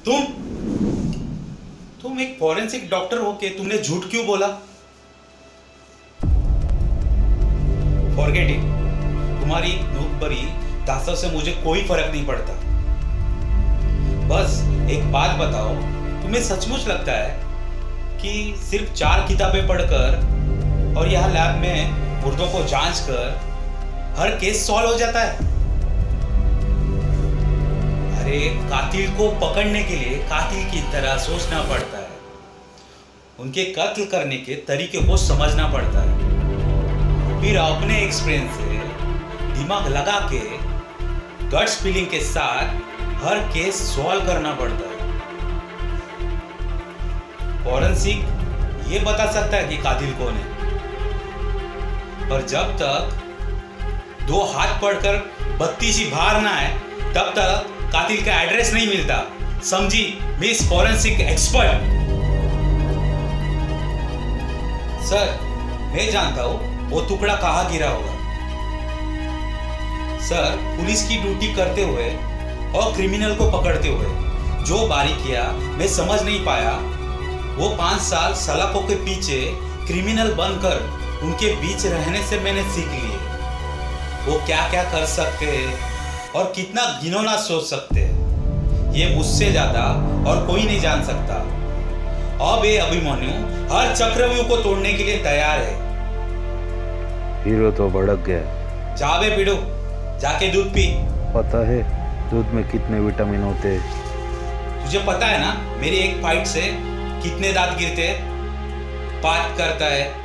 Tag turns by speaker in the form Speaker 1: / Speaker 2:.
Speaker 1: तुम तुम एक फॉरेंसिक डॉक्टर हो के तुमने झूठ क्यों बोला? Forget it. तुम्हारी नोक भरी दासों से मुझे कोई फर्क नहीं पड़ता। बस एक बात बताओ, तुम्हें सचमुच लगता है कि सिर्फ 4 किताबें पढ़कर और यहाँ लैब में मुर्दों को जांच कर हर केस सॉल्व हो जाता है? अरे कातिल को पकड़ने के लिए कातिल की तरह सोचना पड़ता है, उनके कत्ल करने के तरीके को समझना पड़ता है, फिर अपने एक्सपीरियंस से दिमाग लगा के गट्स फीलिंग के साथ हर केस सॉल्व करना पड़ता है। फॉरेंसिक ये बता सकता है कि कातिल कौन है, पर जब तक 2 हाथ पढ़कर बत्तीसी बाहर ना आए तब तक कातिल का एड्रेस नहीं मिलता। समझी मिस फॉरेंसिक एक्सपर्ट? सर मैं जानता हूं वो टुकड़ा कहाँ गिरा होगा। सर पुलिस की ड्यूटी करते हुए और क्रिमिनल को पकड़ते हुए जो बारीकियां मैं समझ नहीं पाया, वो 5 साल सलाखों के पीछे क्रिमिनल बनकर उनके बीच रहने से मैंने सीख लिए। वो क्या क्या कर सकते हैं और कितना घिनौना सोच सकते हैं, ये मुझसे ज्यादा और कोई नहीं जान सकता। अब ये अभिमन्यु हर चक्रव्यूह को तोड़ने के लिए तैयार है।
Speaker 2: हीरो तो भड़क गया।
Speaker 1: जा बे पिड़ो, जाके दूध पी।
Speaker 2: पता है दूध में कितने विटामिन होते हैं?
Speaker 1: तुझे पता है ना मेरी एक फाइट से कितने दांत गिरते हैं? बात करता है